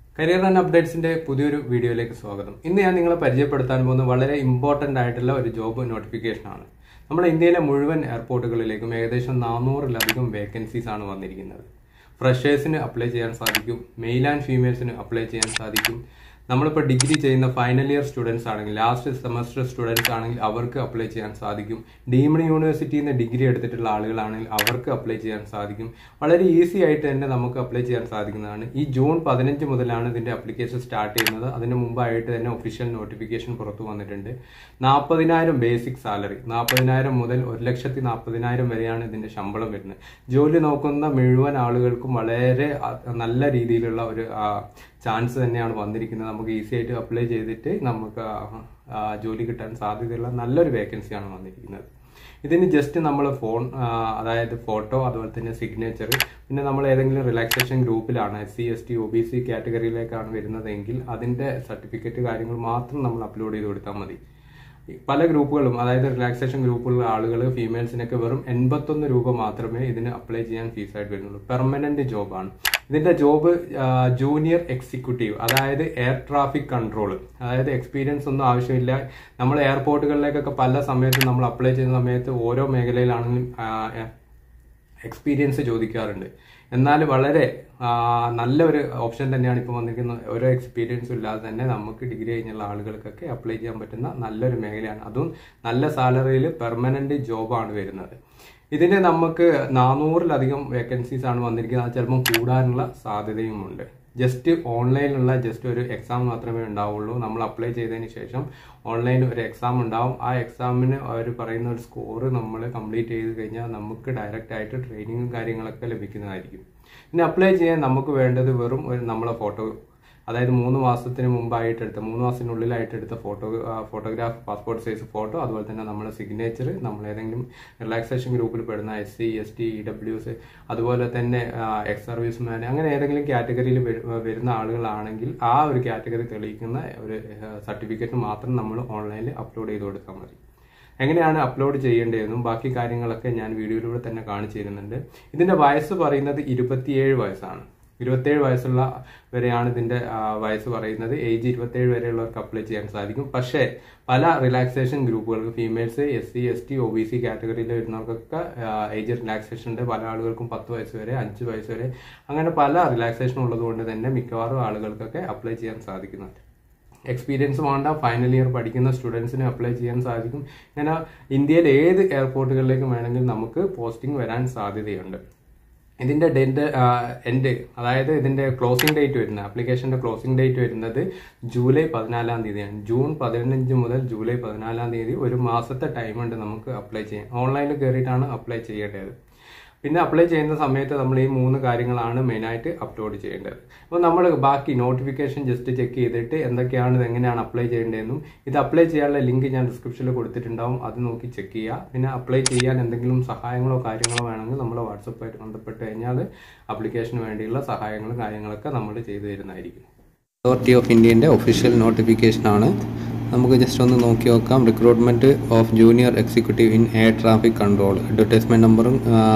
Career and അപ്ഡേറ്റ്സിന്റെ പുതിയൊരു വീഡിയോയിലേക്ക് സ്വാഗതം. ഇന്ന് ഞാൻ നിങ്ങളെ പരിചയപ്പെടുത്താൻ പോകുന്ന വളരെ ഇമ്പോർട്ടന്റ് ആയിട്ടുള്ള ഒരു ജോബ് നോട്ടിഫിക്കേഷൻ ആണ്. നമ്മുടെ ഇന്ത്യയിലെ മുഴുവൻ എയർപോർട്ടുകളിലേക്കും ഏകദേശം 400-ലധികം വേക്കൻസീസ് ആണ് വന്നിരിക്കുന്നത്. ഫ്രഷേഴ്സിന് അപ്ലൈ ചെയ്യാൻ സാധിക്കും, മെയിൽ ആൻഡ് ഫീമെയിൽസിന് അപ്ലൈ ചെയ്യാൻ സാധിക്കും. നമ്മളിപ്പോൾ ഡിഗ്രി ചെയ്യുന്ന ഫൈനൽ ഇയർ സ്റ്റുഡൻസ് ആണെങ്കിൽ, ലാസ്റ്റ് സെമസ്റ്റർ സ്റ്റുഡൻസ് ആണെങ്കിൽ അവർക്ക് അപ്ലൈ ചെയ്യാൻ സാധിക്കും. ഡീംഡ് യൂണിവേഴ്സിറ്റിയിൽ നിന്ന് ഡിഗ്രി എടുത്തിട്ടുള്ള ആളുകളാണെങ്കിൽ അവർക്ക് അപ്ലൈ ചെയ്യാൻ സാധിക്കും. വളരെ ഈസി ആയിട്ട് തന്നെ നമുക്ക് അപ്ലൈ ചെയ്യാൻ സാധിക്കുന്നതാണ്. ഈ ജൂൺ 15 മുതലാണ് ഇതിന്റെ അപ്ലിക്കേഷൻ സ്റ്റാർട്ട് ചെയ്യുന്നത്. അതിന് മുമ്പായിട്ട് തന്നെ ഒഫീഷ്യൽ നോട്ടിഫിക്കേഷൻ പുറത്തു വന്നിട്ടുണ്ട്. 40,000 ബേസിക് സാലറി, 40,000 മുതൽ 1,40,000 വരെയാണ് ഇതിന്റെ ശമ്പളം വരുന്നത്. ജോലി നോക്കുന്ന മുഴുവൻ ആളുകൾക്കും വളരെ നല്ല രീതിയിലുള്ള ഒരു ചാൻസ് തന്നെയാണ് വന്നിരിക്കുന്നത്. നമുക്ക് ഈസി ആയിട്ട് അപ്ലൈ ചെയ്തിട്ട് നമുക്ക് ജോലി കിട്ടാൻ സാധ്യതയുള്ള നല്ലൊരു വേക്കൻസിയാണ് വന്നിരിക്കുന്നത്. ഇതിന് ജസ്റ്റ് നമ്മൾ അതായത് ഫോട്ടോ, അതുപോലെ തന്നെ സിഗ്നേച്ചർ, പിന്നെ നമ്മൾ ഏതെങ്കിലും റിലാക്സേഷൻ ഗ്രൂപ്പിലാണ് SC ST OBC കാറ്റഗറിയിലേക്കാണ് വരുന്നതെങ്കിൽ അതിന്റെ സർട്ടിഫിക്കറ്റ് കാര്യങ്ങൾ മാത്രം നമ്മൾ അപ്ലോഡ് ചെയ്ത് കൊടുത്താൽ മതി. പല ഗ്രൂപ്പുകളും, അതായത് റിലാക്സേഷൻ ഗ്രൂപ്പുള്ള ആളുകൾ ഫീമെയിൽസിനൊക്കെ വെറും 81 രൂപ മാത്രമേ ഇതിന് അപ്ലൈ ചെയ്യാൻ ഫീസായിട്ട് വരുന്നുള്ളൂ. പെർമനന്റ് ജോബാണ്. ഇതിന്റെ ജോബ് ജൂനിയർ എക്സിക്യൂട്ടീവ്, അതായത് എയർ ട്രാഫിക് കൺട്രോൾ, അതായത് എക്സ്പീരിയൻസ് ഒന്നും ആവശ്യമില്ല. നമ്മൾ എയർപോർട്ടുകളിലേക്കൊക്കെ പല സമയത്തും നമ്മൾ അപ്ലൈ ചെയ്യുന്ന സമയത്ത് ഓരോ മേഖലയിലാണെങ്കിലും എക്സ്പീരിയൻസ് ചോദിക്കാറുണ്ട്. എന്നാൽ വളരെ നല്ലൊരു ഓപ്ഷൻ തന്നെയാണ് ഇപ്പോൾ വന്നിരിക്കുന്നത്. ഓരോ എക്സ്പീരിയൻസും ഇല്ലാതെ തന്നെ നമുക്ക് ഡിഗ്രി കഴിഞ്ഞുള്ള ആളുകൾക്കൊക്കെ അപ്ലൈ ചെയ്യാൻ പറ്റുന്ന നല്ലൊരു മേഖലയാണ്. അതും നല്ല സാലറിയിൽ പെർമനന്റ് ജോബാണ് വരുന്നത്. ഇതിന് നമുക്ക് 400-ലധികം വേക്കൻസീസ് ആണ് വന്നിരിക്കുന്നത്. അത് ചിലപ്പോൾ കൂടാനുള്ള സാധ്യതയുമുണ്ട്. ജസ്റ്റ് ഓൺലൈനിലുള്ള ഒരു എക്സാം മാത്രമേ ഉണ്ടാവുള്ളൂ. നമ്മൾ അപ്ലൈ ചെയ്തതിന് ശേഷം ഓൺലൈനിൽ ഒരു എക്സാം ഉണ്ടാവും. ആ എക്സാമിന് അവർ പറയുന്ന ഒരു സ്കോർ നമ്മൾ കംപ്ലീറ്റ് ചെയ്ത് കഴിഞ്ഞാൽ നമുക്ക് ഡയറക്റ്റ് ആയിട്ട് ട്രെയിനിങ്ങും കാര്യങ്ങളൊക്കെ ലഭിക്കുന്നതായിരിക്കും. പിന്നെ അപ്ലൈ ചെയ്യാൻ നമുക്ക് വേണ്ടത് വെറും നമ്മളെ ഫോട്ടോ, അതായത് 3 മാസത്തിന് മുമ്പായിട്ട് എടുത്ത, 3 മാസത്തിനുള്ളിലായിട്ട് എടുത്ത ഫോട്ടോഗ്രാഫ്, പാസ്പോർട്ട് സൈസ് ഫോട്ടോ, അതുപോലെ തന്നെ നമ്മുടെ സിഗ്നേച്ചർ, നമ്മൾ ഏതെങ്കിലും റിലാക്സേഷൻ ഗ്രൂപ്പിൽ പെടുന്ന SC ST EWS, അതുപോലെ തന്നെ എക്സ് സർവീസ്മാൻ, അങ്ങനെ ഏതെങ്കിലും കാറ്റഗറിയിൽ വരുന്ന ആളുകളാണെങ്കിൽ ആ ഒരു കാറ്റഗറി തെളിയിക്കുന്ന ഒരു സർട്ടിഫിക്കറ്റ് മാത്രം നമ്മൾ ഓൺലൈനിൽ അപ്ലോഡ് ചെയ്ത് കൊടുത്താൽ മതി. എങ്ങനെയാണ് അപ്ലോഡ് ചെയ്യേണ്ടതെന്നും ബാക്കി കാര്യങ്ങളൊക്കെ ഞാൻ വീഡിയോയിലൂടെ തന്നെ കാണിച്ചു തരുന്നുണ്ട്. ഇതിന്റെ വയസ്സ് പറയുന്നത് 27 വയസ്സാണ്. 27 വയസ്സുള്ള വരെയാണ് ഇതിന്റെ വയസ്സ് പറയുന്നത്. ഏജ് 27 വരെയുള്ളവർക്ക് അപ്ലൈ ചെയ്യാൻ സാധിക്കും. പക്ഷേ പല റിലാക്സേഷൻ ഗ്രൂപ്പുകൾക്ക് ഫീമെയിൽസ്, SC ST OBC കാറ്റഗറിയിൽ വരുന്നവർക്കൊക്കെ ഏജ് റിലാക്സേഷൻ ഉണ്ട്. പല ആളുകൾക്കും 10 വയസ്സ് വരെ, 5 വയസ്സ് വരെ, അങ്ങനെ പല റിലാക്സേഷൻ ഉള്ളത് കൊണ്ട് തന്നെ മിക്കവാറും ആളുകൾക്കൊക്കെ അപ്ലൈ ചെയ്യാൻ സാധിക്കുന്നുണ്ട്. എക്സ്പീരിയൻസ് വേണ്ട, ഫൈനൽ ഇയർ പഠിക്കുന്ന സ്റ്റുഡൻസിന് അപ്ലൈ ചെയ്യാൻ സാധിക്കും. ഇങ്ങനെ ഇന്ത്യയിൽ ഏത് എയർപോർട്ടുകളിലേക്കും വേണമെങ്കിൽ നമുക്ക് പോസ്റ്റിംഗ് വരാൻ സാധ്യതയുണ്ട്. ഇതിന്റെ എൻഡ്, അതായത് ഇതിന്റെ ക്ലോസിംഗ് ഡേറ്റ് വരുന്നത്, ആപ്ലിക്കേഷന്റെ ക്ലോസിംഗ് ഡേറ്റ് വരുന്നത് ജൂലൈ 14 തീയതിയാണ്. ജൂൺ 15 മുതൽ ജൂലൈ 14 തീയതി ഒരു മാസത്തെ ടൈം ഉണ്ട് നമുക്ക് അപ്ലൈ ചെയ്യാൻ. ഓൺലൈനിൽ കയറിയിട്ടാണ് അപ്ലൈ ചെയ്യേണ്ടത്. പിന്നെ അപ്ലൈ ചെയ്യുന്ന സമയത്ത് നമ്മൾ ഈ 3 കാര്യങ്ങളാണ് മെയിനായിട്ട് അപ്ലോഡ് ചെയ്യേണ്ടത്. അപ്പോൾ നമ്മൾ ബാക്കി നോട്ടിഫിക്കേഷൻ ജസ്റ്റ് ചെക്ക് ചെയ്തിട്ട് എന്തൊക്കെയാണ്, ഇത് എങ്ങനെയാണ് അപ്ലൈ ചെയ്യേണ്ടതെന്നും, ഇത് അപ്ലൈ ചെയ്യാനുള്ള ലിങ്ക് ഞാൻ ഡിസ്ക്രിപ്ഷനിൽ കൊടുത്തിട്ടുണ്ടാവും, അത് നോക്കി ചെക്ക് ചെയ്യുക. പിന്നെ അപ്ലൈ ചെയ്യാൻ എന്തെങ്കിലും സഹായങ്ങളോ കാര്യങ്ങളോ വേണമെങ്കിൽ നമ്മൾ വാട്സപ്പായിട്ട് ബന്ധപ്പെട്ട് കഴിഞ്ഞാൽ അപ്ലിക്കേഷന് വേണ്ടിയുള്ള സഹായങ്ങളും കാര്യങ്ങളൊക്കെ നമ്മൾ ചെയ്തു തരുന്നതായിരിക്കും. അതോറിറ്റി ഓഫ് ഇന്ത്യൻ്റെ ഒഫീഷ്യൽ നോട്ടിഫിക്കേഷൻ ആണ്. നമുക്ക് ജസ്റ്റ് ഒന്ന് നോക്കി നോക്കാം. Recruitment of junior executive in air traffic control. Advertisement നമ്പറും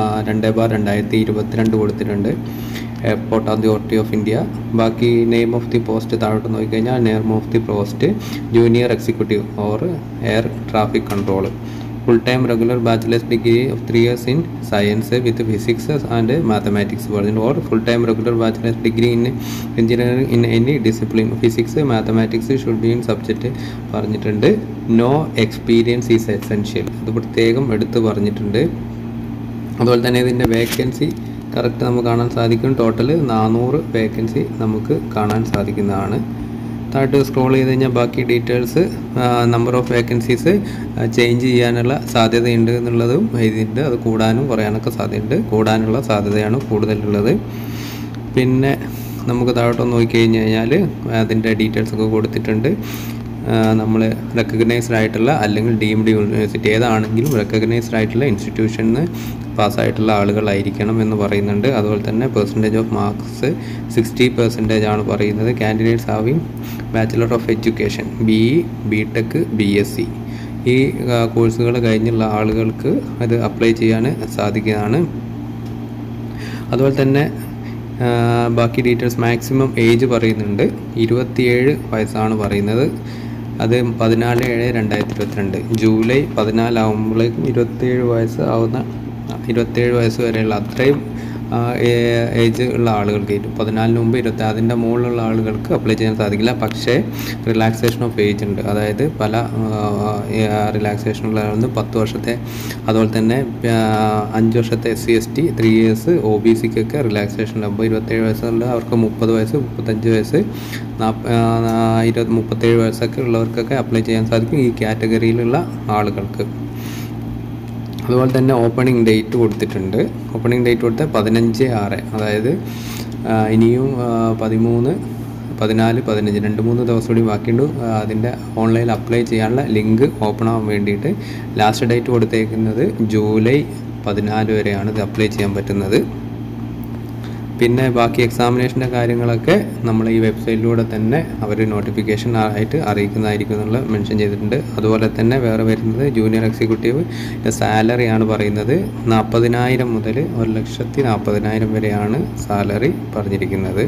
2/2022 കൊടുത്തിട്ടുണ്ട്. Airport authority of India. ബാക്കി നെയിം ഓഫ് ദി പോസ്റ്റ് താഴോട്ട് നോക്കിക്കഴിഞ്ഞാൽ name of the post junior executive or air traffic control. Full time regular bachelor's degree of 3 years in science with physics and mathematics, or full time regular bachelor's degree in engineering in any discipline. Physics, mathematics should be in subject പറഞ്ഞിട്ടുണ്ട്. No experience is essential. അത് പ്രത്യേകം എടുത്ത് പറഞ്ഞിട്ടുണ്ട്. അതുപോലെ തന്നെ ഇതിൻ്റെ vacancy correct നമുക്ക് കാണാൻ സാധിക്കും. ടോട്ടൽ 400 വേക്കൻസി നമുക്ക് കാണാൻ സാധിക്കുന്നതാണ്. താഴോട്ട് സ്ക്രോൾ ചെയ്ത് കഴിഞ്ഞാൽ ബാക്കി details, number of vacancies change ചെയ്യാനുള്ള സാധ്യതയുണ്ട് എന്നുള്ളതും ഇതിൻ്റെ, അത് കൂടാനും കുറയാനൊക്കെ സാധ്യതയുണ്ട്. കൂടാനുള്ള സാധ്യതയാണ് കൂടുതലുള്ളത്. പിന്നെ നമുക്ക് താഴോട്ട് നോക്കിക്കഴിഞ്ഞ് കഴിഞ്ഞാൽ അതിൻ്റെ ഡീറ്റെയിൽസൊക്കെ കൊടുത്തിട്ടുണ്ട്. നമ്മൾ റെക്കഗ്നൈസ്ഡ് ആയിട്ടുള്ള അല്ലെങ്കിൽ ഡീംഡ് യൂണിവേഴ്സിറ്റി ഏതാണെങ്കിലും റെക്കഗ്നൈസ്ഡ് ആയിട്ടുള്ള ഇൻസ്റ്റിറ്റ്യൂഷനിൽ പാസ്സായിട്ടുള്ള ആളുകളായിരിക്കണം എന്ന് പറയുന്നുണ്ട്. അതുപോലെ തന്നെ പെർസെൻറ്റേജ് ഓഫ് മാർക്സ് 60% ആണ് പറയുന്നത്. Candidates having bachelor of education, BE, BTech, BSc ഈ കോഴ്സുകൾ കഴിഞ്ഞുള്ള ആളുകൾക്ക് അത് അപ്ലൈ ചെയ്യാൻ സാധിക്കുന്നതാണ്. അതുപോലെ തന്നെ ബാക്കി ഡീറ്റെയിൽസ് മാക്സിമം ഏജ് പറയുന്നുണ്ട് 27 വയസ്സാണ് പറയുന്നത്. അത് 14/7/2022 ജൂലൈ 14 ആകുമ്പോഴേക്കും 27 വയസ്സ് ആവുന്ന 27 വയസ്സ് വരെയുള്ള അത്രയും ഏജ് ഉള്ള ആളുകൾക്ക് 14 മുമ്പ് 20 അതിൻ്റെ മുകളിലുള്ള ആളുകൾക്ക് അപ്ലൈ ചെയ്യാൻ സാധിക്കില്ല. പക്ഷേ റിലാക്സേഷൻ ഓഫ് ഏജ് ഉണ്ട്. അതായത് പല റിലാക്സേഷനുള്ള 10 വർഷത്തെ, അതുപോലെ തന്നെ 5 വർഷത്തെ SC/ST, 3 years OBCക്കൊക്കെ റിലാക്സേഷൻ ഉണ്ട്. അപ്പോൾ 27 വയസ്സുണ്ട്, അവർക്ക് 30 വയസ്സ്, 35 വയസ്സ്, 37 വയസ്സൊക്കെ ഉള്ളവർക്കൊക്കെ അപ്ലൈ ചെയ്യാൻ സാധിക്കും ഈ കാറ്റഗറിയിലുള്ള ആളുകൾക്ക്. അതുപോലെ തന്നെ ഓപ്പണിംഗ് ഡേറ്റ് കൊടുത്തിട്ടുണ്ട്. ഓപ്പണിംഗ് ഡേറ്റ് കൊടുത്ത 15/6, അതായത് ഇനിയും 13, 14, 15 2-3 ദിവസം കൂടി ബാക്കിയുണ്ട്. അതിൻ്റെ ഓൺലൈനിൽ അപ്ലൈ ചെയ്യാനുള്ള ലിങ്ക് ഓപ്പൺ ആവാൻ വേണ്ടിയിട്ട് ലാസ്റ്റ് ഡേറ്റ് കൊടുത്തേക്കുന്നത് ജൂലൈ 14 വരെയാണ് ഇത് അപ്ലൈ ചെയ്യാൻ പറ്റുന്നത്. പിന്നെ ബാക്കി എക്സാമിനേഷൻ്റെ കാര്യങ്ങളൊക്കെ നമ്മൾ ഈ വെബ്സൈറ്റിലൂടെ തന്നെ അവർ നോട്ടിഫിക്കേഷൻ ആയിട്ട് അറിയിക്കുന്നതായിരിക്കും എന്നുള്ള മെൻഷൻ ചെയ്തിട്ടുണ്ട്. അതുപോലെ തന്നെ വേറെ വരുന്നത് ജൂനിയർ എക്സിക്യൂട്ടീവ് സാലറിയാണ് പറയുന്നത് 40,000 മുതൽ 1,40,000 വരെയാണ് സാലറി പറഞ്ഞിരിക്കുന്നത്.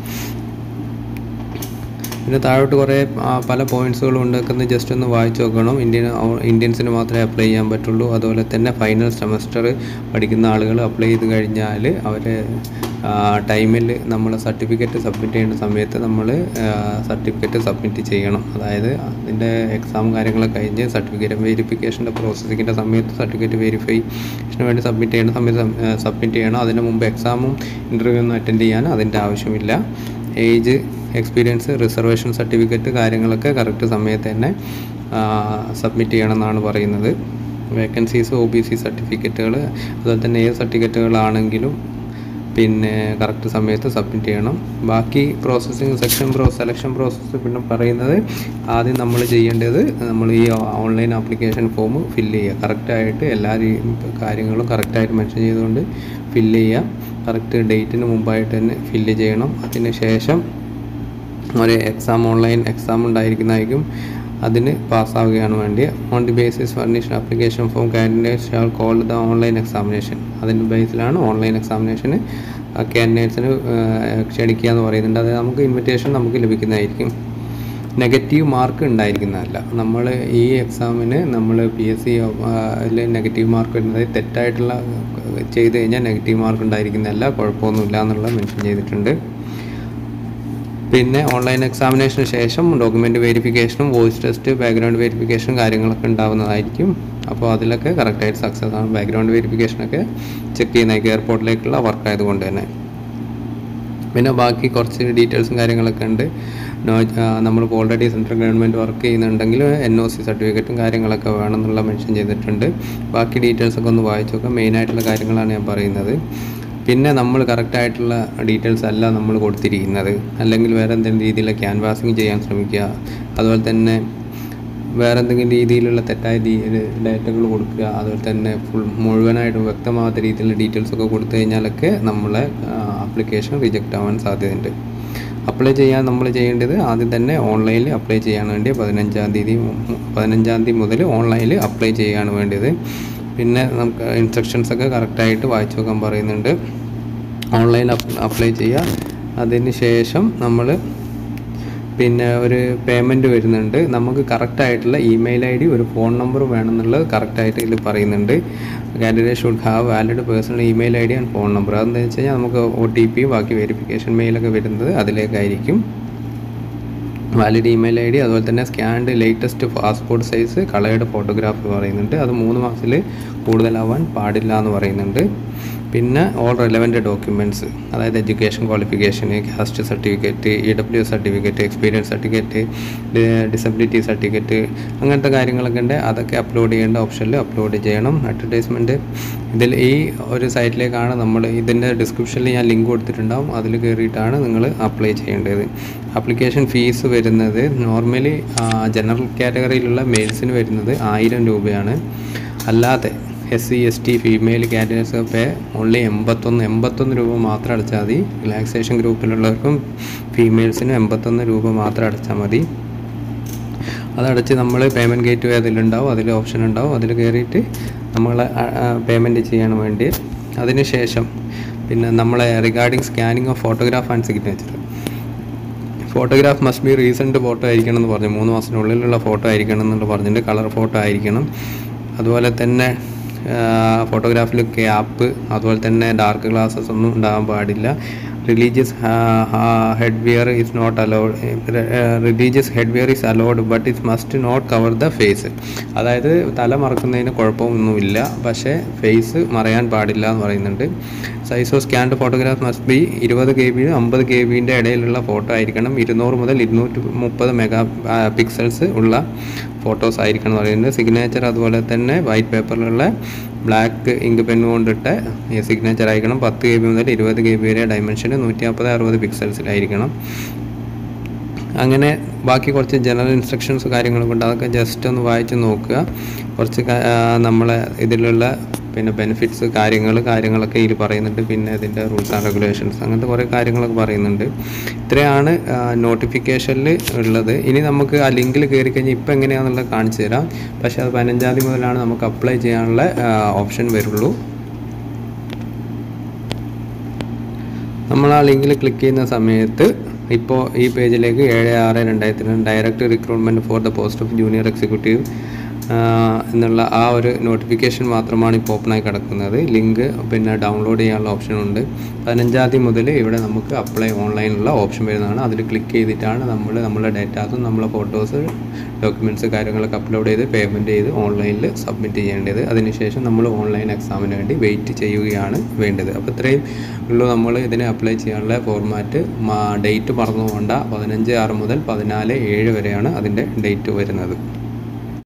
പിന്നെ താഴോട്ട് കുറേ പല പോയിൻറ്റ്സുകളും ഉണ്ടാക്കുന്നത് ജസ്റ്റ് ഒന്ന് വായിച്ച് നോക്കണം. ഇന്ത്യൻസിന് മാത്രമേ അപ്ലൈ ചെയ്യാൻ പറ്റുള്ളൂ. അതുപോലെ തന്നെ ഫൈനൽ സെമസ്റ്റർ പഠിക്കുന്ന ആളുകൾ അപ്ലൈ ചെയ്ത് കഴിഞ്ഞാൽ അവർ ടൈമിൽ നമ്മൾ സർട്ടിഫിക്കറ്റ് സബ്മിറ്റ് ചെയ്യേണ്ട സമയത്ത് നമ്മൾ സർട്ടിഫിക്കറ്റ് സബ്മിറ്റ് ചെയ്യണം. അതായത് അതിൻ്റെ എക്സാം കാര്യങ്ങളൊക്കെ കഴിഞ്ഞ് സർട്ടിഫിക്കറ്റ് വെരിഫിക്കേഷൻ്റെ പ്രോസസ്സിങ്ങിൻ്റെ സമയത്ത് സർട്ടിഫിക്കറ്റ് വെരിഫിക്കേഷന് വേണ്ടി സബ്മിറ്റ് ചെയ്യേണ്ട സമയത്ത് സബ്മിറ്റ് ചെയ്യണം. അതിന് മുമ്പ് എക്സാമും ഇൻ്റർവ്യൂ ഒന്നും അറ്റൻഡ് ചെയ്യാൻ അതിൻ്റെ ആവശ്യമില്ല. ഏജ്, എക്സ്പീരിയൻസ്, റിസർവേഷൻ സർട്ടിഫിക്കറ്റ് കാര്യങ്ങളൊക്കെ കറക്റ്റ് സമയത്ത് തന്നെ സബ്മിറ്റ് ചെയ്യണമെന്നാണ് പറയുന്നത്. വേക്കൻസീസ്, OBC സർട്ടിഫിക്കറ്റുകൾ, അതുപോലെ തന്നെ ഏത് സർട്ടിഫിക്കറ്റുകളാണെങ്കിലും പിന്നെ കറക്റ്റ് സമയത്ത് സബ്മിറ്റ് ചെയ്യണം. ബാക്കി പ്രോസസ്സിങ് സെലക്ഷൻ പ്രോസസ്സ് പിന്നെ പറയുന്നത് ആദ്യം നമ്മൾ ചെയ്യേണ്ടത് നമ്മൾ ഈ ഓൺലൈൻ ആപ്ലിക്കേഷൻ ഫോം ഫില്ല് ചെയ്യുക. കറക്റ്റായിട്ട് എല്ലാ കാര്യങ്ങളും കറക്റ്റായിട്ട് മെൻഷൻ ചെയ്തുകൊണ്ട് ഫില്ല് ചെയ്യുക. കറക്റ്റ് ഡേറ്റിന് മുമ്പായിട്ട് തന്നെ ഫില്ല് ചെയ്യണം. അതിന് ശേഷം ഒരു ഓൺലൈൻ എക്സാം ഉണ്ടായിരിക്കുന്നതായിരിക്കും. അതിന് പാസ്സാവുകയാണ് വേണ്ടി. On the basis furnished application form candidates shall call the online examination. അതിൻ്റെ ബേസിലാണ് ഓൺലൈൻ എക്സാമിനേഷന് കാൻഡിഡേറ്റ്സിന് ക്ഷണിക്കുക എന്ന് പറയുന്നുണ്ട്. അത് നമുക്ക് ഇൻവിറ്റേഷൻ നമുക്ക് ലഭിക്കുന്നതായിരിക്കും. നെഗറ്റീവ് മാർക്ക് ഉണ്ടായിരിക്കുന്നതല്ല. നമ്മൾ ഈ എക്സാമിന് നമ്മൾ PSC നെഗറ്റീവ് മാർക്ക് വരുന്നത് തെറ്റായിട്ടുള്ള ചെയ്ത് കഴിഞ്ഞാൽ നെഗറ്റീവ് മാർക്ക് ഉണ്ടായിരിക്കുന്നതല്ല, കുഴപ്പമൊന്നുമില്ല എന്നുള്ള മെൻഷൻ ചെയ്തിട്ടുണ്ട്. പിന്നെ ഓൺലൈൻ എക്സാമിനേഷന് ശേഷം ഡോക്യുമെൻ്റ് വെരിഫിക്കേഷനും വോയിസ് ടെസ്റ്റ്, ബാക്ക്ഗ്രൗണ്ട് വെരിഫിക്കേഷനും കാര്യങ്ങളൊക്കെ ഉണ്ടാവുന്നതായിരിക്കും. അപ്പോൾ അതിലൊക്കെ കറക്റ്റായിട്ട് സക്സസ് ആണ്. ബാക്ക്ഗ്രൗണ്ട് വെരിഫിക്കേഷനൊക്കെ ചെക്ക് ചെയ്യുന്നതായിരിക്കും എയർപോർട്ടിലേക്കുള്ള വർക്ക് ആയതുകൊണ്ട് തന്നെ. പിന്നെ ബാക്കി കുറച്ച് ഡീറ്റെയിൽസും കാര്യങ്ങളൊക്കെ ഉണ്ട്. നമ്മളിപ്പോൾ ഓൾറെഡി സെൻട്രൽ ഗവൺമെൻറ് വർക്ക് ചെയ്യുന്നുണ്ടെങ്കിൽ NOC സർട്ടിഫിക്കറ്റും കാര്യങ്ങളൊക്കെ വേണമെന്നുള്ള മെൻഷൻ ചെയ്തിട്ടുണ്ട്. ബാക്കി ഡീറ്റെയിൽസൊക്കെ ഒന്ന് വായിച്ചു നോക്കാം. മെയിനായിട്ടുള്ള കാര്യങ്ങളാണ് ഞാൻ പറയുന്നത്. പിന്നെ നമ്മൾ കറക്റ്റായിട്ടുള്ള ഡീറ്റെയിൽസ് അല്ല നമ്മൾ കൊടുത്തിരിക്കുന്നത്. അല്ലെങ്കിൽ വേറെ എന്തെങ്കിലും രീതിയിലുള്ള ക്യാൻവാസിങ് ചെയ്യാൻ ശ്രമിക്കുക. അതുപോലെ തന്നെ വേറെ എന്തെങ്കിലും രീതിയിലുള്ള തെറ്റായ ഡേറ്റകൾ കൊടുക്കുക. അതുപോലെ തന്നെ മുഴുവനായിട്ടും വ്യക്തമാകാത്ത രീതിയിലുള്ള ഡീറ്റെയിൽസൊക്കെ കൊടുത്തു കഴിഞ്ഞാലൊക്കെ നമ്മളെ ആപ്ലിക്കേഷൻ റിജക്റ്റ് ആവാൻ സാധ്യതയുണ്ട്. അപ്ലൈ ചെയ്യാൻ നമ്മൾ ചെയ്യേണ്ടത് ആദ്യം തന്നെ ഓൺലൈനിൽ അപ്ലൈ ചെയ്യാൻ വേണ്ടി 15-ാം തീയതി മുതൽ ഓൺലൈനിൽ അപ്ലൈ ചെയ്യാൻ വേണ്ടത്. പിന്നെ നമുക്ക് ഇൻസ്ട്രക്ഷൻസൊക്കെ കറക്റ്റായിട്ട് വായിച്ചു നോക്കാൻ പറയുന്നുണ്ട്. ഓൺലൈൻ അപ്ലൈ ചെയ്യുക. അതിന് ശേഷം നമ്മൾ പിന്നെ ഒരു പേയ്മെൻറ്റ് വരുന്നുണ്ട്. നമുക്ക് കറക്റ്റായിട്ടുള്ള ഇമെയിൽ ID, ഒരു ഫോൺ നമ്പർ വേണമെന്നുള്ളത് കറക്റ്റായിട്ട് ഇതിൽ പറയുന്നുണ്ട്. Candidate should have valid personal email ID and phone number. അതെന്താണെന്ന് വെച്ച് കഴിഞ്ഞാൽ നമുക്ക് OTP ബാക്കി വെരിഫിക്കേഷൻ മെയിലൊക്കെ വരുന്നത് അതിലേക്കായിരിക്കും. വാലിഡ് ഇമെയിൽ ID, അതുപോലെ തന്നെ scanned latest passport size coloured photograph പറയുന്നുണ്ട്. അത് 3 മാസത്തിൽ കൂടുതലാവാൻ പാടില്ല എന്ന് പറയുന്നുണ്ട്. പിന്നെ ഓൾ റെലവൻറ്റ് ഡോക്യുമെൻറ്റ്സ്, അതായത് education qualification, caste certificate, EWS certificate, experience certificate, disability certificate, അങ്ങനത്തെ കാര്യങ്ങളൊക്കെ ഉണ്ട്. അതൊക്കെ അപ്ലോഡ് ചെയ്യേണ്ട ഓപ്ഷനിൽ അപ്ലോഡ് ചെയ്യണം. അഡ്വർടൈസ്മെൻറ്റ് ഇതിൽ ഈ ഒരു സൈറ്റിലേക്കാണ് നമ്മൾ ഇതിൻ്റെ ഡിസ്ക്രിപ്ഷനിൽ ഞാൻ ലിങ്ക് കൊടുത്തിട്ടുണ്ടാവും. അതിൽ കയറിയിട്ടാണ് നിങ്ങൾ അപ്ലൈ ചെയ്യേണ്ടത്. ആപ്ലിക്കേഷൻ ഫീസ് വരുന്നത് നോർമലി ജനറൽ കാറ്റഗറിയിലുള്ള മെയിൽസിന് വരുന്നത് 1000 രൂപയാണ്. അല്ലാതെ SC/ST ഫീമെയിൽ കാൻഡിഡേറ്റ്സ് പേ ഓൺലി 81 രൂപ മാത്രം അടച്ചാൽ മതി. റിലാക്സേഷൻ ഗ്രൂപ്പിലുള്ളവർക്കും ഫീമെയിൽസിനും 81 രൂപ മാത്രം അടച്ചാൽ മതി. അതടച്ച് നമ്മൾ പേയ്മെൻറ്റ് ഗേറ്റ് വേ അതിലുണ്ടാവും, അതിൽ ഓപ്ഷൻ ഉണ്ടാവും. അതിൽ കയറിയിട്ട് നമ്മൾ പേയ്മെൻറ്റ് ചെയ്യാൻ വേണ്ടി. അതിന് ശേഷം പിന്നെ നമ്മളെ regarding scanning of photograph and signature. Photograph must be recent photo ആയിരിക്കണം എന്ന് പറഞ്ഞു, 3 മാസത്തിനുള്ളിലുള്ള ഫോട്ടോ ആയിരിക്കണം എന്ന് പറഞ്ഞിട്ട് കളർ ഫോട്ടോ ആയിരിക്കണം. അതുപോലെ തന്നെ ഫോട്ടോഗ്രാഫിൽ ക്യാപ്പ്, അതുപോലെ തന്നെ ഡാർക്ക് ഗ്ലാസസ് ഒന്നും ഉണ്ടാകാൻ പാടില്ല. Religious headwear is not allowed. Religious headwear is allowed but it must not cover the face. അതായത് തല മറക്കുന്നതിന് കുഴപ്പമൊന്നുമില്ല, പക്ഷേ ഫേസ് മറയാൻ പാടില്ല എന്ന് പറയുന്നുണ്ട്. Size of scanned photograph must be 20 KB 50 KB ഇടയിലുള്ള ഫോട്ടോ ആയിരിക്കണം. 200 മുതൽ 230 മെഗാ പിക്സൽസ് ഉള്ള ഫോട്ടോസ് ആയിരിക്കണം എന്ന് പറയുന്നത്. സിഗ്നേച്ചർ അതുപോലെ തന്നെ വൈറ്റ് പേപ്പറിലുള്ള ബ്ലാക്ക് ഇങ്ക് പെൻ കൊണ്ടിട്ട് സിഗ്നേച്ചർ ആയിരിക്കണം. 10 KB മുതൽ 20 KB വരെ ഡയമെൻഷൻ 150-60 പിക്സൽസിലായിരിക്കണം. അങ്ങനെ ബാക്കി കുറച്ച് ജനറൽ ഇൻസ്ട്രക്ഷൻസ് കാര്യങ്ങളൊക്കെ ഉണ്ട്, അതൊക്കെ ജസ്റ്റ് ഒന്ന് വായിച്ച് നോക്കുക. കുറച്ച് നമ്മളെ ഇതിലുള്ള പിന്നെ ബെനിഫിറ്റ്സ് കാര്യങ്ങളൊക്കെ ഇതിൽ പറയുന്നുണ്ട്. പിന്നെ ഇതിൻ്റെ റൂൾസ് ആൻഡ് റെഗുലേഷൻസ് അങ്ങനത്തെ കുറേ കാര്യങ്ങളൊക്കെ പറയുന്നുണ്ട്. ഇത്രയാണ് നോട്ടിഫിക്കേഷനിൽ ഉള്ളത്. ഇനി നമുക്ക് ആ ലിങ്കിൽ കയറി കഴിഞ്ഞാൽ ഇപ്പോൾ എങ്ങനെയാണെന്നുള്ളത് കാണിച്ചു തരാം. പക്ഷേ അത് 15-ാം തീയതി മുതലാണ് നമുക്ക് അപ്ലൈ ചെയ്യാനുള്ള ഓപ്ഷൻ വരുള്ളൂ. നമ്മൾ ആ ലിങ്കിൽ ക്ലിക്ക് ചെയ്യുന്ന സമയത്ത് ഇപ്പോൾ ഈ പേജിലേക്ക് 7/6/2002 direct recruitment for the post of junior executive എന്നുള്ള ആ ഒരു നോട്ടിഫിക്കേഷൻ മാത്രമാണ് ഇപ്പോൾ ഓപ്പണായി കിടക്കുന്നത്. ലിങ്ക് പിന്നെ ഡൗൺലോഡ് ചെയ്യാനുള്ള ഓപ്ഷനുണ്ട്. 15-ാം തീയതി മുതൽ ഇവിടെ നമുക്ക് അപ്ലൈ ഓൺലൈനുള്ള ഓപ്ഷൻ വരുന്നതാണ്. അതിൽ ക്ലിക്ക് ചെയ്തിട്ടാണ് നമ്മളെ ഡേറ്റാസും നമ്മളെ ഫോട്ടോസ് ഡോക്യുമെൻറ്റ്സ് കാര്യങ്ങളൊക്കെ അപ്ലോഡ് ചെയ്ത് പേയ്മെൻറ്റ് ചെയ്ത് ഓൺലൈനിൽ സബ്മിറ്റ് ചെയ്യേണ്ടത്. അതിനുശേഷം നമ്മൾ ഓൺലൈൻ എക്സാമിന് വേണ്ടി വെയിറ്റ് ചെയ്യുകയാണ് വേണ്ടത്. അപ്പോൾ ഇത്രയും ഉള്ളൂ നമ്മൾ ഇതിനെ അപ്ലൈ ചെയ്യാനുള്ള ഫോർമാറ്റ്. ഡേറ്റ് മറന്നു പോകണ്ട, 15/6 മുതൽ 14/7 വരെയാണ് അതിൻ്റെ ഡേറ്റ് വരുന്നത്.